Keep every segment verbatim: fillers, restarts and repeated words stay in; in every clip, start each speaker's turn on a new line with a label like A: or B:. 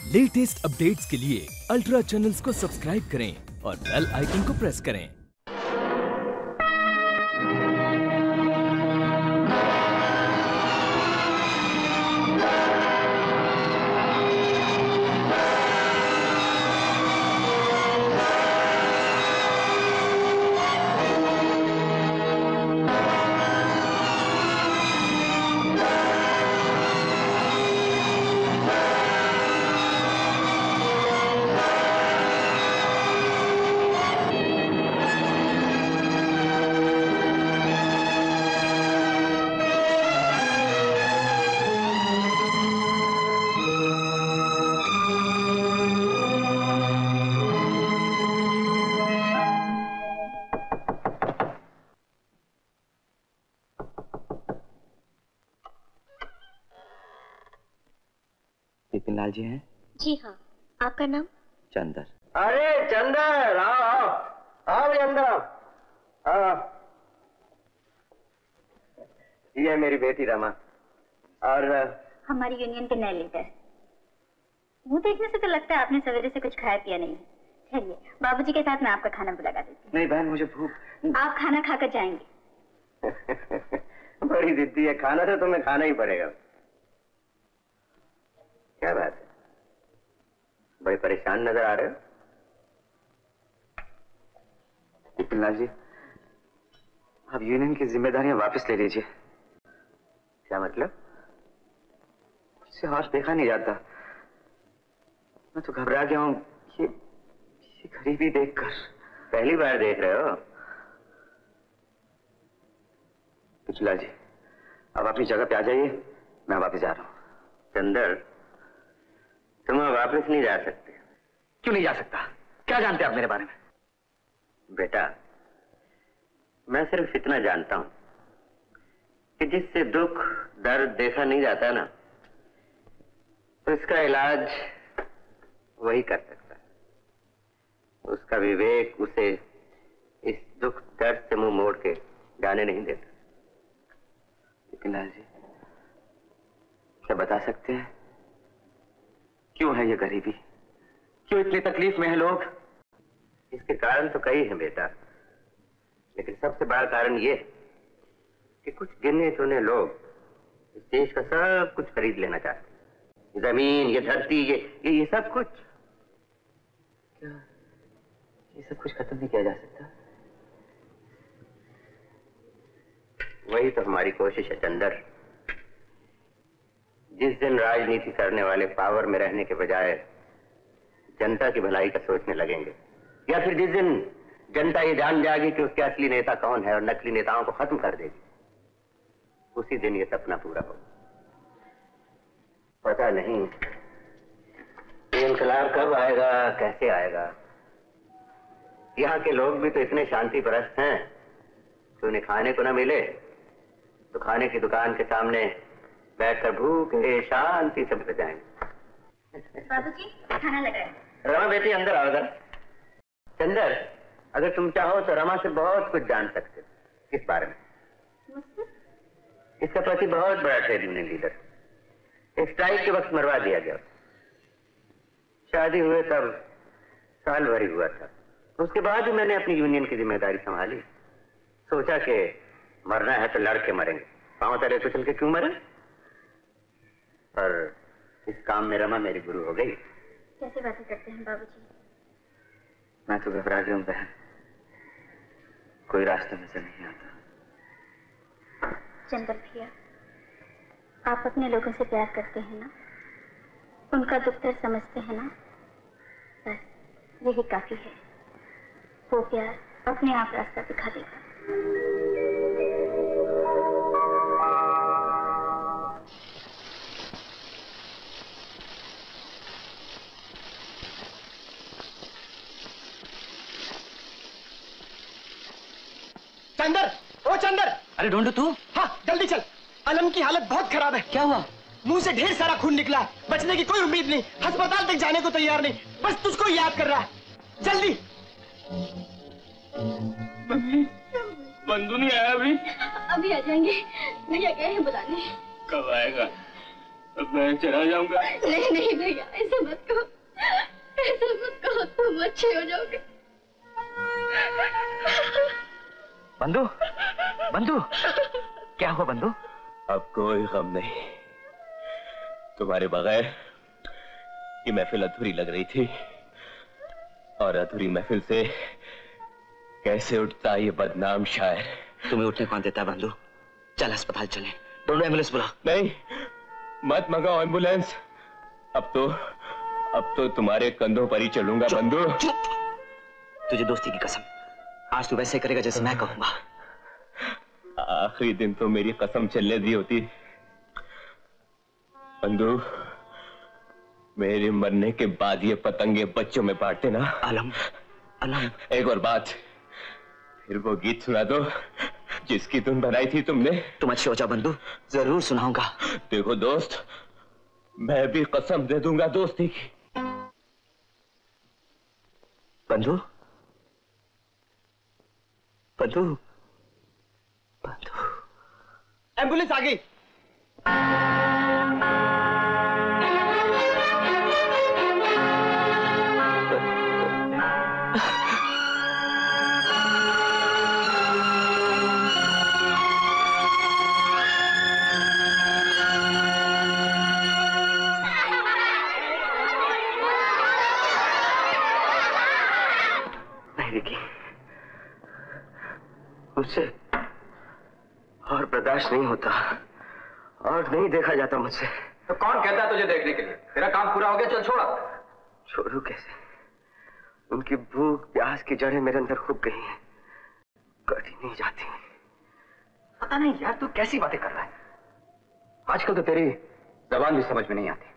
A: Latest updates के लिए ultra channels को सब्सक्राइब करें और बेल आइकन को प्रेस करें।
B: बिपिन लाल जी हैं?
C: जी हाँ। आपका नाम?
B: चंदर।
D: अरे चंदर, आओ आओ आओ मेरे अंदर आओ। आओ। ये है मेरी बेटी रमा और
C: हमारी यूनियन के नए लीडर। मुंह देखने से तो लगता है आपने सवेरे से कुछ खाया पिया नहीं है। चलिए बाबूजी के साथ मैं आपका खाना भी लगा देती हूँ।
B: नहीं बहन, मुझे भूख।
C: आप खाना खाकर जाएंगे।
D: बड़ी जिद्दी है, खाना तो तुम्हें खाना ही पड़ेगा। क्या बात है, बड़े परेशान नजर आ रहे हो।
B: बिपिन लाल जी, आप यूनियन की जिम्मेदारियां वापस ले लीजिए।
D: क्या मतलब?
B: इससे और देखा नहीं जाता। मैं तो घबरा गया हूं। ये, ये गरीबी देखकर।
D: पहली बार देख रहे हो?
B: बिपिन लाल जी, अब अपनी जगह पे आ जाइए, मैं वापस जा रहा हूं।
D: चंदर, तुम वापस नहीं जा सकते।
B: क्यों नहीं जा सकता? क्या जानते आप मेरे बारे में?
D: बेटा, मैं सिर्फ इतना जानता हूं कि जिससे दुख दर्द देखा नहीं जाता ना, तो इसका इलाज वही कर सकता है। उसका विवेक उसे इस दुख दर्द से मुंह मोड़ के जाने नहीं देता।
B: बिपिन लाल जी, क्या बता सकते हैं क्यों है ये गरीबी? क्यों इतनी तकलीफ में है लोग?
D: इसके कारण तो कई हैं बेटा, लेकिन सबसे बड़ा कारण ये कि कुछ गिने चुने लोग इस देश का सब कुछ खरीद लेना चाहते हैं। जमीन, ये धरती, ये ये, ये सब कुछ।
B: क्या ये सब कुछ खत्म नहीं किया जा सकता?
D: वही तो हमारी कोशिश है चंदर। जिस दिन राजनीति करने वाले पावर में रहने के बजाय जनता की भलाई का सोचने लगेंगे, या फिर जिस दिन जनता ये जान जाएगी कि उसके असली नेता कौन है और नकली नेताओं को खत्म कर देगी, उसी दिन ये सपना पूरा होगा। पता नहीं ये इंकलाब कब आएगा, कैसे आएगा। यहाँ के लोग भी तो इतने शांति परस्त हैं कि उन्हें खाने को ना मिले तो खाने की दुकान के सामने बैठकर भूखे शांति से बैठ जाएंगे।
C: बाबूजी खाना लगाए।
D: रमा बेटी अंदर आओ। अगर चंदर, अगर तुम चाहो तो रमा से बहुत कुछ जान सकते हो। किस बारे में? इसका पति बहुत बड़ा ट्रेड यूनियन लीडर, एक स्ट्राइक के वक्त मरवा दिया गया। शादी हुए तब साल भर ही हुआ था। उसके बाद भी मैंने अपनी यूनियन की जिम्मेदारी संभाली। सोचा कि मरना है तो लड़के मरेंगे, पांव तले कुचल के क्यों मरे। पर इस काम में रमा मेरी गुरु हो गई।
C: कैसे बातें करते हैं बाबूजी?
B: मैं तो घबरा गया हूं बहन, कोई रास्ता नजर नहीं आता।
C: चंदर भैया, आप अपने लोगों से प्यार करते हैं ना, उनका दुख दर्द समझते हैं ना, बस यही काफी है। वो प्यार अपने आप रास्ता दिखा देगा।
E: चंदर, ओ चंदर!
B: अरे ढूंढो तू?
E: हाँ जल्दी चल, अलम की हालत बहुत खराब है।
B: क्या हुआ?
E: मुंह से ढेर सारा खून निकला, बचने की कोई उम्मीद नहीं, अस्पताल तक जाने को तैयार नहीं, बस तुझको याद कर रहा है। जल्दी।
F: बंधु नहीं आया अभी?
C: अभी आ जाएंगे, भैया गए हैं बुलाने।
F: कब आएगा? अब मैं चला जाऊंगा।
C: नहीं नहीं भैया, ऐसा मत कहो। तुम अच्छे हो जाओगे।
B: बंधु, बंधु, क्या हुआ बंधु?
A: अब कोई गम नहीं। तुम्हारे बगैर ये महफिल अधूरी लग रही थी, और अधूरी महफिल से कैसे उठता ये बदनाम शायर।
B: तुम्हें उठने कौन देता बंधु? चल अस्पताल चले, दोनों एम्बुलेंस बुला।
A: नहीं, मत मंगाओ एम्बुलेंस। अब तो अब तो तुम्हारे कंधों पर ही चलूंगा बंधु।
B: तुझे दोस्ती की कसम, आज तू वैसे करेगा जैसे मैं कहूंगा।
A: आखिरी दिन तो मेरी कसम चलने दी होती बंधु। मेरे मरने के बाद ये पतंगे बच्चों में बांटते ना।
B: आलम, आलम,
A: एक और बात, फिर वो गीत सुना दो जिसकी धुन बनाई थी तुमने।
B: तुम अच्छे हो जाओ बंधु, जरूर सुनाऊंगा।
A: देखो दोस्त, मैं भी कसम दे दूंगा दोस्ती की।
B: बंधु, बंधु, बंधु।
E: एम्बुलेंस आ गई।
B: मुझसे और बर्दाश्त नहीं होता, और नहीं देखा जाता मुझसे।
F: तो कौन कहता है तुझे देखने के लिए? तेरा काम पूरा हो गया, चल छोड़ा।
B: छोड़ू कैसे? उनकी भूख प्यास की जड़ें मेरे अंदर खूब गई हैं, कटी नहीं जाती।
F: पता नहीं यार, तू कैसी बातें कर रहा है? आजकल तो तेरी जबान भी समझ में नहीं आती।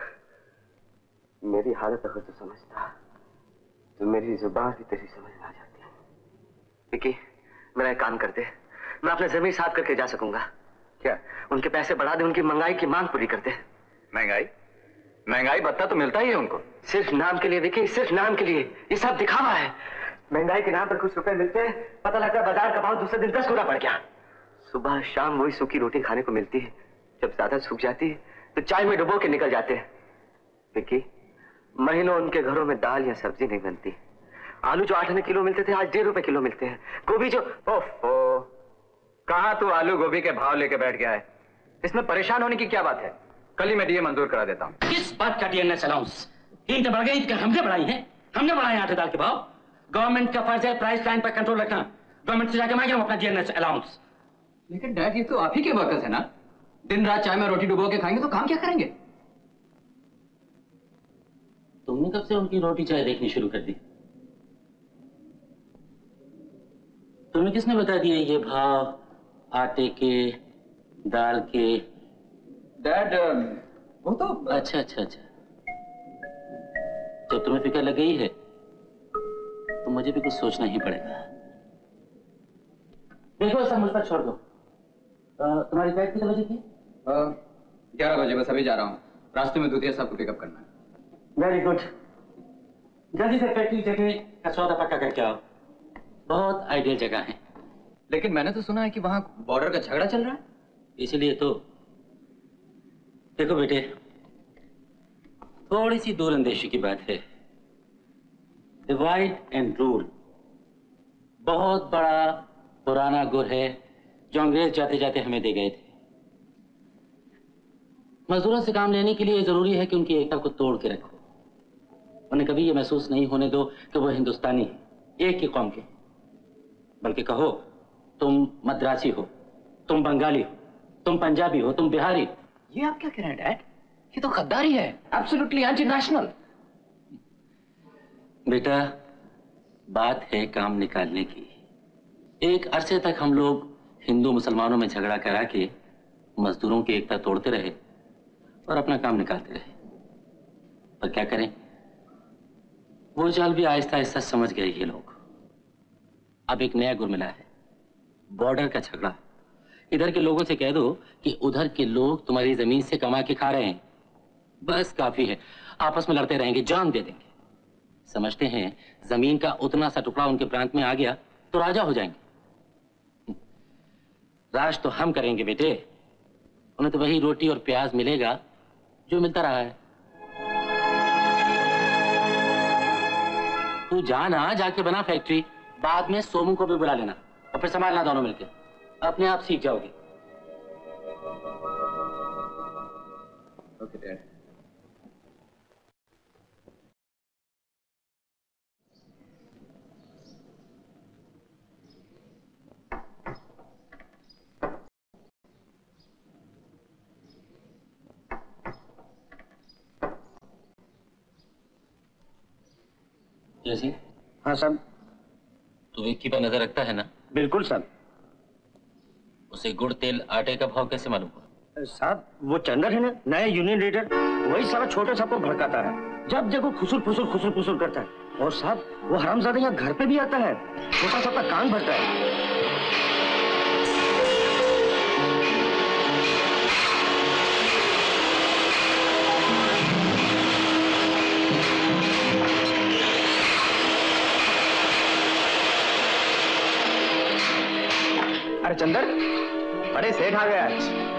B: मेरी हालत अगर तो समझता तो मेरी जुबान भी तेरी समझ में आ जाती। विकी, मेरा एक काम कर दे, मैं अपने जमीन साफ करके जा सकूंगा।
F: क्या?
B: उनके पैसे बढ़ा दे, उनकी महंगाई की मांग पूरी कर दे।
F: महंगाई? महंगाई भत्ता तो मिलता ही है उनको।
B: सिर्फ नाम के लिए विकी, सिर्फ नाम के लिए। ये सब दिखावा है। महंगाई के नाम पर कुछ रुपए मिलते हैं, पता लगता है बाजार का भाव दूसरे दिन दस गुना बढ़ गया। सुबह शाम वही सूखी रोटी खाने को मिलती है, जब ज्यादा सूख जाती है तो चाय में डुबो के निकल जाते हैं। विकी, महीनों उनके घरों में दाल या सब्जी नहीं बनती। आलू जो आठ आने किलो मिलते थे, आज डेढ़ रुपए किलो मिलते हैं। गोभी जो
F: ओफो, कहाँ तू आलू गोभी के भाव लेके बैठ गया है? इसमें परेशान होने की क्या बात है? कल ही मैं डीए मंजूर करा देता हूँ।
G: किस बात का डीएनएस अलाउंस? कीमतें बढ़ गई, हमने बढ़ाई है, हमने बढ़ाए आटे दाल के भाव। गवर्नमेंट का फर्ज है प्राइस लाइन पर कंट्रोल रखना। गवर्नमेंट से जाके मांगे हम अपना डीएनएस अलाउंस।
F: लेकिन डैड, ये तो आप ही के वर्कर्स है ना? दिन रात चाय में रोटी डुबो के खाएंगे तो काम क्या करेंगे?
G: तुमने कब से उनकी रोटी चाय देखनी शुरू कर दी? तुम्हें किसने बता दिया ये भाव आटे के, दाल के?
F: डैड, वो तो
G: अच्छा अच्छा अच्छा, जब तुम्हें फिक्र लग गई है तो मुझे भी कुछ सोचना ही पड़ेगा। देखो, सब मुझ पर छोड़ दो। आ, तुम्हारी फ्लाइट कितने बजे थी?
F: ग्यारह बजे, बस अभी जा रहा हूँ। रास्ते में दूधिया साहब को पिकअप करना है।
G: वेरी गुड, जल्दी से फैक्ट्री जगह का सौदा पक्का करके आओ। बहुत आइडियल जगह है।
F: लेकिन मैंने तो सुना है कि वहां बॉर्डर का झगड़ा चल रहा है।
G: इसलिए तो देखो बेटे, थोड़ी सी दूर अंदेशी की बात है। डिवाइड एंड रूल बहुत बड़ा पुराना गुर है जो अंग्रेज जाते जाते हमें दे गए थे। मजदूरों से काम लेने के लिए जरूरी है कि उनकी एकता को तोड़ के रखो। उन्हें कभी ये महसूस नहीं होने दो कि वो हिंदुस्तानी है, एक ही कौम के। बल्कि कहो तुम मद्रासी हो, तुम बंगाली हो, तुम पंजाबी हो, तुम बिहारी हो।
F: ये आप क्या कह रहे हैं डैड? ये तो गद्दारी है, एब्सोल्युटली एंटी नेशनल।
G: बेटा, बात है काम निकालने की। एक अरसे तक हम लोग हिंदू मुसलमानों में झगड़ा करा के मजदूरों की एकता तोड़ते रहे और अपना काम निकालते रहे। पर क्या करें, वो चाल भी आहिस्ता आहिस्ता समझ गए ये लोग। अब एक नया गुर मिला है, बॉर्डर का झगड़ा। इधर के लोगों से कह दो कि उधर के लोग तुम्हारी जमीन से कमा के खा रहे हैं, बस काफी है। आपस में लड़ते रहेंगे, जान दे देंगे। समझते हैं जमीन का उतना सा टुकड़ा उनके प्रांत में आ गया तो राजा हो जाएंगे। राज तो हम करेंगे बेटे, उन्हें तो वही रोटी और प्याज मिलेगा जो मिलता रहा है। तू जा ना, जाके बना फैक्ट्री, बाद में सोमू को भी बुला लेना और फिर संभालना दोनों मिलके, अपने आप सीख जाओगे।
A: Okay dad.
G: जैसी?
B: हाँ सर।
G: तू विक्की पर नजर रखता है ना?
B: बिल्कुल सर।
G: उसे गुड़ तेल आटे का भाव कैसे मालूम हुआ?
B: साहब वो चंदर है ना, नया यूनियन लीडर, वही सारा छोटे सबको भड़काता है। जब देखो खुसुर फुसुर खुसुर फुसुर करता है। और साहब वो हरामजादा यहाँ घर पे भी आता है, छोटा सा कान भरता है।
E: अरे चंदर, बड़े सेठ आ गया आज,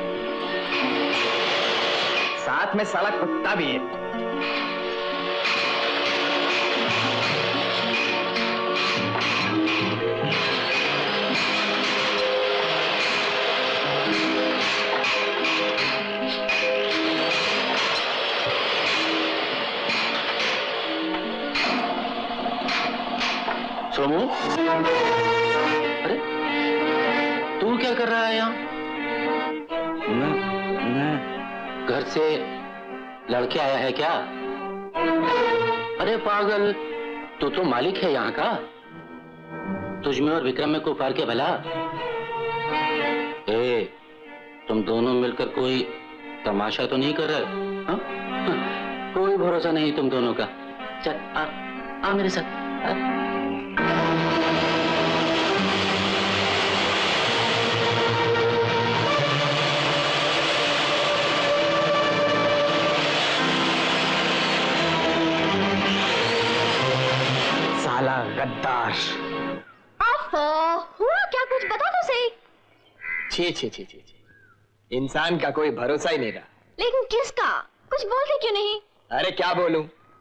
E: साथ में साला कुत्ता भी है।
G: सोमू, अरे तू क्या कर रहा है यहाँ?
B: मैं, मैं...
G: घर से लड़के आया है क्या? अरे पागल, तू तो मालिक है यहाँ का। तुझमें और विक्रम में कोई फर्क है भला? ए, तुम दोनों मिलकर कोई तमाशा तो नहीं कर रहे? हाँ? हाँ, कोई भरोसा नहीं तुम दोनों का। चल आ, आ मेरे साथ। आ?
E: साला गद्दार।
C: हुआ क्या, कुछ बता तो सही।
E: छी छी छी छी छी, इंसान का कोई भरोसा ही नहीं रहा।
C: लेकिन किसका? कुछ बोलते क्यों नहीं?
E: अरे क्या बोलूं,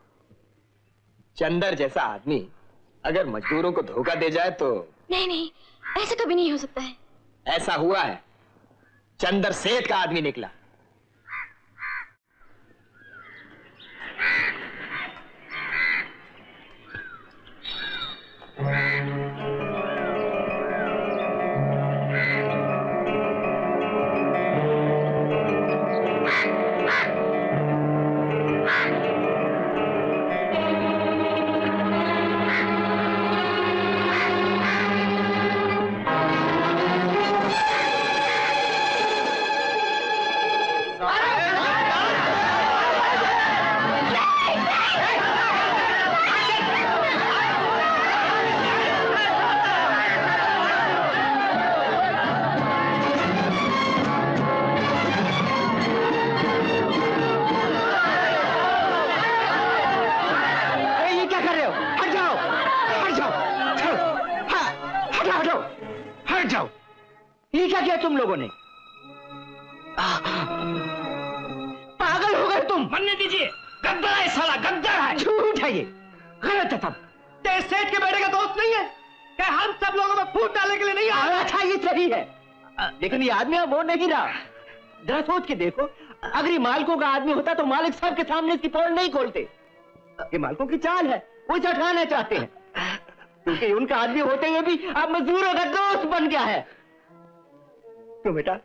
E: चंदर जैसा आदमी अगर मजदूरों को धोखा दे जाए तो।
C: नहीं नहीं, ऐसा कभी नहीं हो सकता है।
E: ऐसा हुआ है, चंदर सेठ का आदमी निकला।
B: तुम लोगों ने पागल हो गए तुम।
E: मरने दीजिए, गद्दार है साला, गद्दार है।
B: झूठ है ये, गलत है। तब
E: तेरे सेठ के बेटे का दोस्त नहीं है क्या? हम सब लोगों में फूट डालने के लिए नहीं आया।
B: अच्छा ये सही है, लेकिन ये आदमी अब वो नहीं रहा। जरा सोच के देखो, अगर ये मालिकों का आदमी होता तो मालिक साहब के सामने इसकी पोल नहीं खोलते। ये मालिकों की चाल है, वो इसे हटाना चाहते हैं, क्योंकि उनका आदमी होते हुए भी अब मजदूरों का दोस्त बन गया है। क्यों बेटा?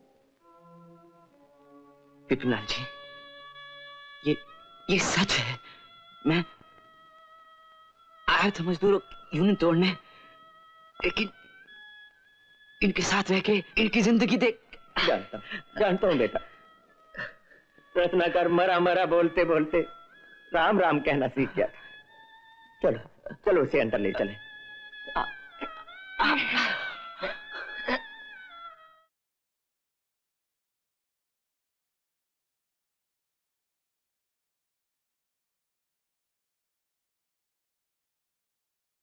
B: विपिनलाल जी, ये ये सच है। मैं आया था मजदूरों यूनियन तोड़ने, लेकिन इनके साथ रह के इनकी जिंदगी देख। जानता जानता हूं बेटा, रत्नाकर मरा मरा बोलते बोलते राम राम कहना सीख गया। चलो चलो उसे अंदर ले चले। आ, आ,